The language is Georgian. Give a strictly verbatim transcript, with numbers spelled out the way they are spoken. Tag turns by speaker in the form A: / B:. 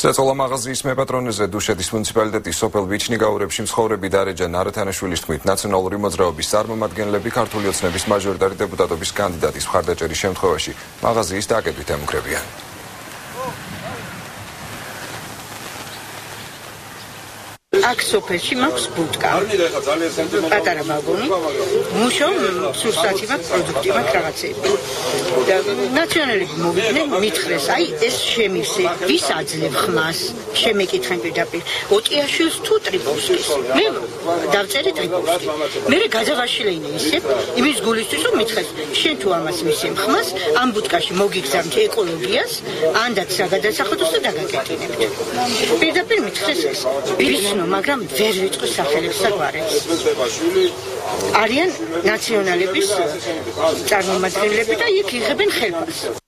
A: Ცეცხლა მაღაზიის მეპატრონეზე დუშეთის მუნიციპალიტეტის სოფელ ვიჩნიგაურებში მცხოვრები დარეჯა ნარათანაშვილის თქმით, ნაციონალური მოძრაობის წარმომადგენლები ქართული ოცნების მაჟორიტარი დეპუტატობის კანდიდატის მხარდაჭერის შემთხვევაში მაღაზიის დაკეტვით ემუქრებიან.
B: აქ სოფელში მაქვს ბუდკა. პატარა ვაგონი. მუშო სურსათი მაქვს პროდუქტი მაქვს რაღაცები. და ნაციონალები მოვიდნენ მითხრეს, აი ეს შემივსე, ვის აძლევ ხმას? შემეკითხენ პირდაპირ. ოტიაშვილს თუ ტრიპოვსკის. მე დავწერე ტრიპოვსკი. მე გაძაღაშილეინე ისე, იმის გულისთვის რომ მითხრეს, შენ თუ ამას მისცემ ხმას, ამ ბუდკაში მოგიგზავნით ეკოლოგიას, ანდაც საგადასახადოს და დაგაკეტინებთ. პირდაპირ მითხრეს ეს. ვიცნო მაგრამ ვერ ვიტყვი სახელებს და გვარებს. არიან ნაციონალების წარმომადგენლები და იქ იღებენ ხელფასს.